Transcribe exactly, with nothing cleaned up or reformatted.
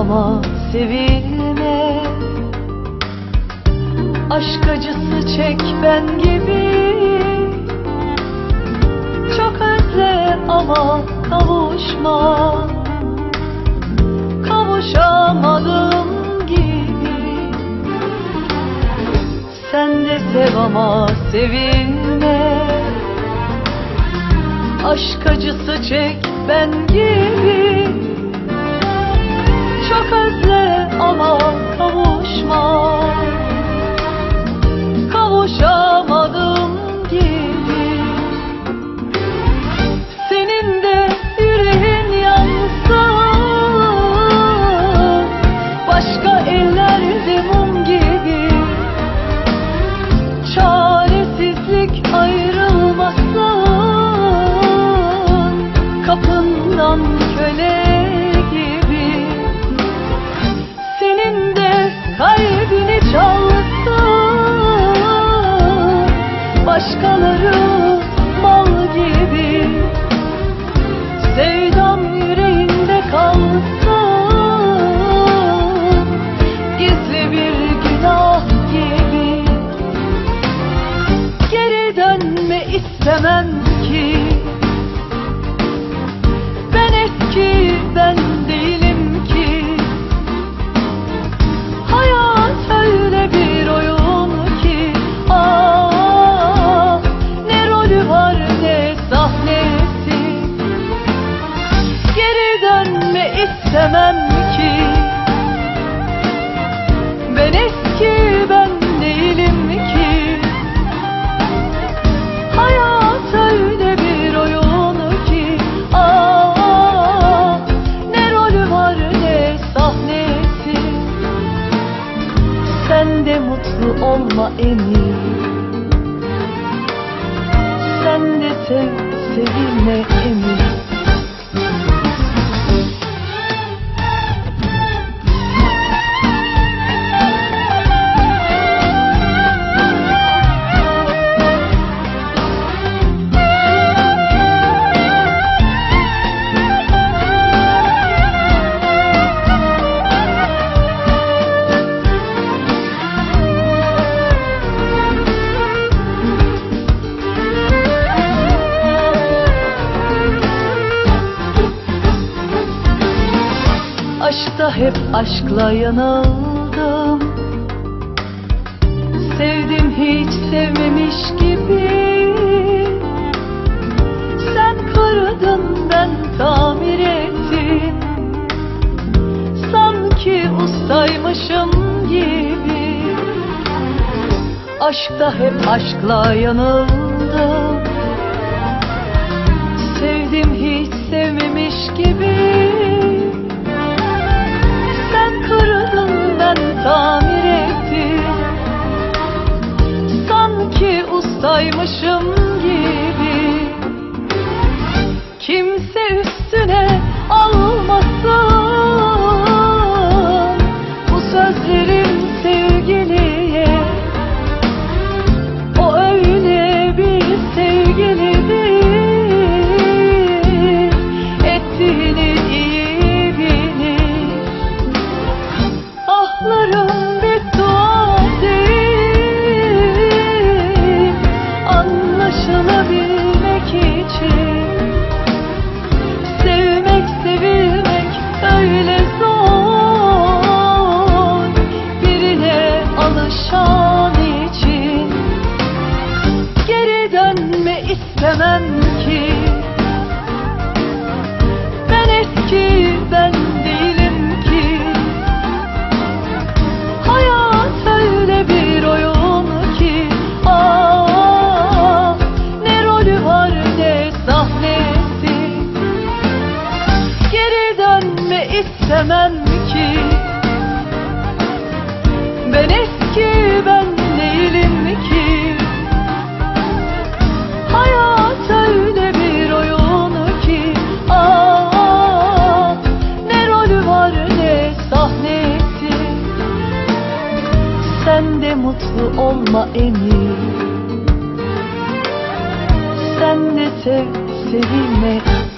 ama sevilme. Aşk acısı çek ben gibi, çok özle ama kavuşma. Kavuşamadım gibi. Sen de sev ama sevilme. Aşk acısı çek ben gibi, çok özle ama kavuşma. Kavuşamadım gibi. Senin de yüreğin yansa, başka ellerde mum gibi. Çaresizlik ayrılmasın, kapından köle gibi. Senin de kalbini çalsın, başkaları mal gibi. Sevdam yüreğinde kalsın, gizli bir günah gibi. Geri dönme istemem ki, ben eski ben değilim ki. Hayat öyle bir oyun ki, ah, ne rolü var ne sahnesi. Geri dönme istemem ki, ben eski ben değilim ki. Hayat öyle bir oyun ki, ah, ne rolü var ne sahnesi. Sen de mutlu olma emin, sen de sev, sevilme emin. Aşkta hep aşkla yanıldım, sevdim hiç sevmemiş gibi. Sen kırdın ben tamir ettim, sanki ustaymışım gibi. Aşkta hep aşkla yanıldım, sevdim hiç sevmemiş gibi. Tamir ettim, sanki ustaymışım gibi. Kimse üstüne almasın bu sözlerim sevgiliye. O öyle bir sevgilidir, ettiğini iyi bilir. Ahlarım bedduadır, anlaşılabilmek için. Sevmek sevilmek öyle zor, birine alışan için. Geri dönme istemem ki, ben eski ben değilim ki. Hayat öyle bir oyun ki, ah, ne rolü var ne sahnesi. Geri dönme istemem ki, ben eski ben değilim ki. Hayat öyle bir oyun ki, ah, ne rolü var ne sahnesi. Sen de mutlu olma emin, sen de sev, sevilme